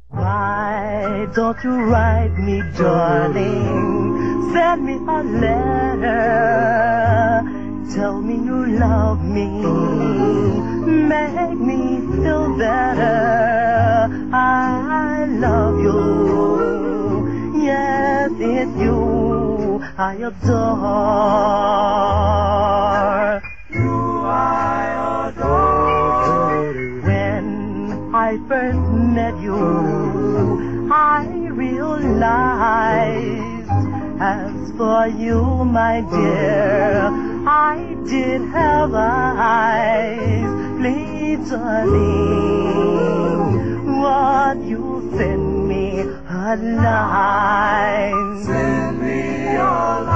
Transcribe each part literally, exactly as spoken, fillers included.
Why don't you write me, darling? Send me a letter. Tell me you love me. Make me feel better. I love you. Yes, it's you I adore. You I adore. When I first met you, I realized, as for you, my dear, I did have eyes. Please, darling, what you send me a line. Send me a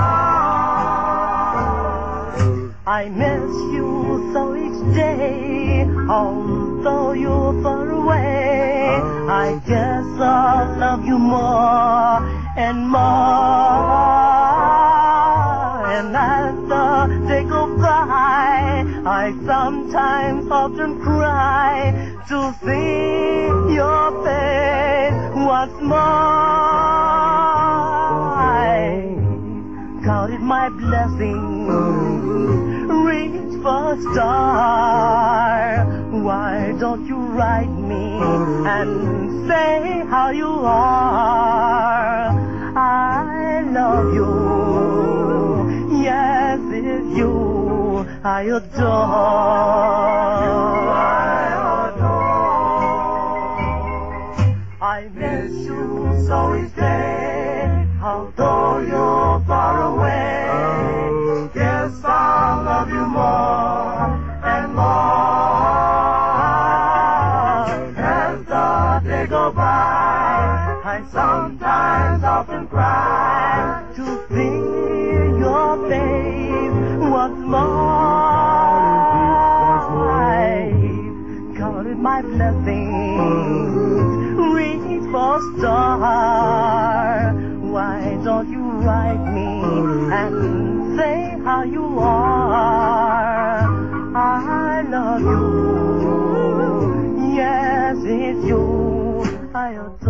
line. I miss you so each day, although you're far away. I guess I'll love you more and more. And as the day goes by, I sometimes often cry to see your face once more. I counted my blessings, reach for a star. Why don't you write me and say how you are? I love you. Yes, it's you I adore. You I adore. I miss you So each day, although you're far away, yes, I'll love you more and more. As the day goes by, I sometimes often cry to see your face once more. I counted my blessings, reach for a star. Why don't you write me and say how you are? I love you. Yes, it's you I adore.